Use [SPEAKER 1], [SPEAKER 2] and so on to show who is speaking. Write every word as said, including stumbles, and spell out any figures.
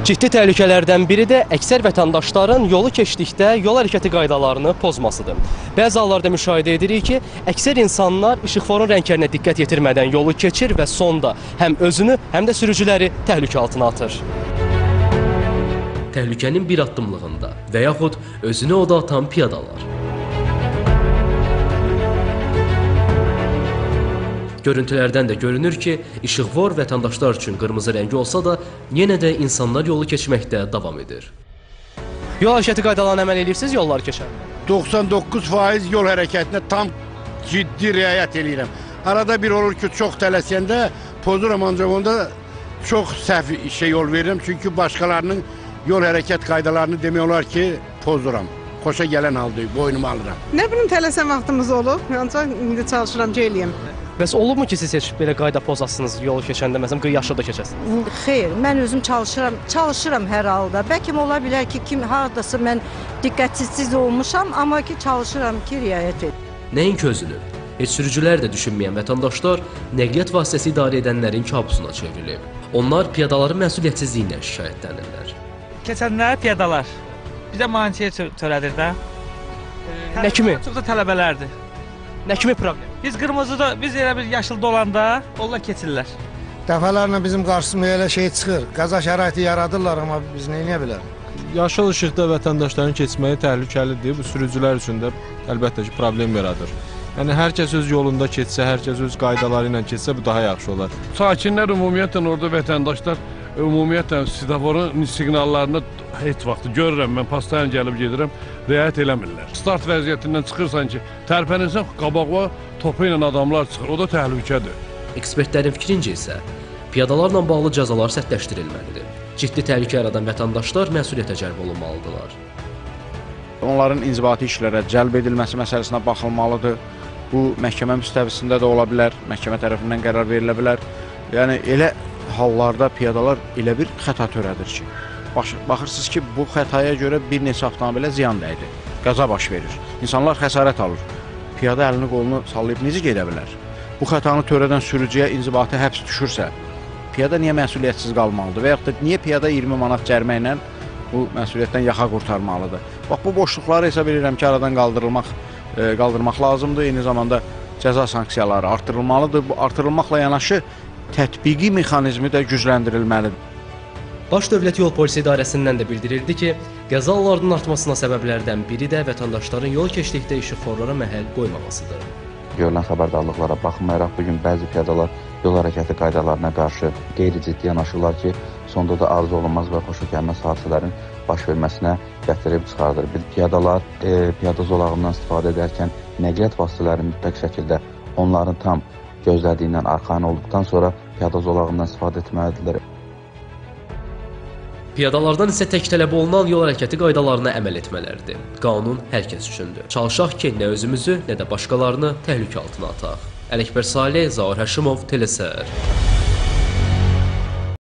[SPEAKER 1] Ciddi təhlükələrdən biri də əksər vətəndaşların yolu keçdikdə yol hərəkəti qaydalarını pozmasıdır. Bəzi hallarda müşahidə edirik ki, əksər insanlar işıqforun rənglərinə diqqət yetirmədən yolu keçir və sonda həm özünü, həm də sürücüləri təhlükə altına atır. Təhlükənin bir addımlığında və yaxud özünü oda atan piyadalar. Görüntülərdən də görünür ki, işıqfor vətəndaşlar üçün qırmızı rəngi olsa da, yenə də insanlar yolu keçməkdə davam edir. Yol hərəkəti qaydalarına əməl edirsiniz yolları keçərkən?
[SPEAKER 2] doxsan doqquz faiz yol hərəkətinə tam ciddi riayət edirəm. Arada bir olur ki, çox tələsəndə pozuram, ancaq onda çox səhv işə yol verirəm. Çünki başqalarının yol hərəkət qaydalarını demək olar ki, pozuram. Xoşa gələn halda boynuma alıram.
[SPEAKER 3] Nə bilim, tələsən vaxtımız olub, ancaq indi çalışıram ki, eləyəm.
[SPEAKER 1] Bəs olubmu ki, siz heç belə qayda pozasınız yolu keçəndə, məsələn, yaşlı da keçəsiniz?
[SPEAKER 4] Xeyr, mən özüm çalışıram, çalışıram hər halda. Bəlkə ola bilər ki, kim hardasa mən diqqətsiz olmuşam, amma ki, çalışıram ki, riayət edim.
[SPEAKER 1] Nəinki özünü, heç sürücülər də düşünməyən vətəndaşlar nəqliyyat vasitəsi idarə edənlərin kabusuna çevrilib. Onlar piyadaların məsuliyyətsizliyinə şikayətlənirlər.
[SPEAKER 5] Keçənlər piyadalar bizə maneəyə törədir də.
[SPEAKER 1] Nə kimi?
[SPEAKER 5] Çox da tələbələrdir.
[SPEAKER 1] Nə kimi problem?
[SPEAKER 5] Biz qırmızıda, biz elə bir yaşılda olanda onlar keçirlər.
[SPEAKER 6] Dəfələrlə bizim qarşısına elə şey çıxır, qəza şəraiti yaradırlar, amma biz nə edə bilərik?
[SPEAKER 7] Yaşıl işıqda vətəndaşların keçməyi təhlükəlidir, bu sürücülər üçün də əlbəttə ki, problem yaradır. Yəni, hər kəs öz yolunda keçsə, hər kəs öz qaydaları ilə keçsə, bu daha yaxşı olar.
[SPEAKER 2] Sakinlər ümumiyyətlə orada vətəndaşlar ümumiyyətlə svetoforun siqnallarını heç vaxt görürəm, mən pastayan gəlib gedirəm, riayət eləmirlər. Start vəziyyətindən çıxırsan ki, tərpənirsən, qabağa topu ilə adamlar çıxır, o da təhlükədir.
[SPEAKER 1] Ekspertlərin fikrincə isə, piyadalarla bağlı cəzalar sərtləşdirilməlidir. Ciddi təhlükə yaradan vətəndaşlar məsuliyyətə cəlb olunmalıdırlar.
[SPEAKER 8] Onların inzibati işlərə cəlb edilməsi məsələsinə baxılmalıdır. Bu, məhkəmə müstəvisində də ola bilər, məhkəmə tərəfindən qərar verilə bilər. Yəni, elə hallarda piyadalar elə bir xəta törədir ki, baxırsınız ki, bu xətaya görə bir neçə avtomobilə ziyan dəydi, qəza baş verir, insanlar xəsarət alır. Piyada əlini qolunu sallayıb necə gedə bilər? Bu xətanı törədən sürücüyə inzibati həbs düşürsə, piyada niyə məsuliyyətsiz qalmalıdır və yaxud da niyə piyada iyirmi manat cərimə ilə bu məsuliyyətdən yaxa qurtarmalıdır? Bax, bu boşluqları hesab edirəm ki, aradan qaldırılmaq, e, qaldırmaq lazımdır, eyni zamanda cəza sanksiyaları artırılmalıdır. Bu artırılmaqla yanaşı tətbiqi mexanizmi də gücləndirilməlidir.
[SPEAKER 1] Baş Dövlət Yol Polisi İdarəsindən də bildirildi ki, qəzalarının artmasına səbəblərdən biri də vətəndaşların yol keçdikdə işıqforlara məhəl qoymamasıdır.
[SPEAKER 9] Görülən xəbərdarlıqlara baxmayaraq, bugün bəzi piyadalar yol hərəkəti qaydalarına qarşı qeyri-ciddi yanaşırlar ki, sonda da arzu olunmaz və xoşagəlməz hadisələrin baş verməsinə gətirib çıxardır. Bir piyadalar e, piyada zolağından istifadə edərkən nəqliyyat vasitələrinin mütləq şəkildə onların tam gözlədiyindən arxayın olduqdan sonra piyada zolağından istifadə etməlidirlər.
[SPEAKER 1] Piyadalardan isə tək tələb olunan yol hərəkəti qaydalarına əməl etmələrdir. Qanun hər kəs üçündür. Çalışaq ki, nə özümüzü, nə də başqalarını təhlükə altına ataq. Ələkbər Salih, Zaur Həşimov, Telesər.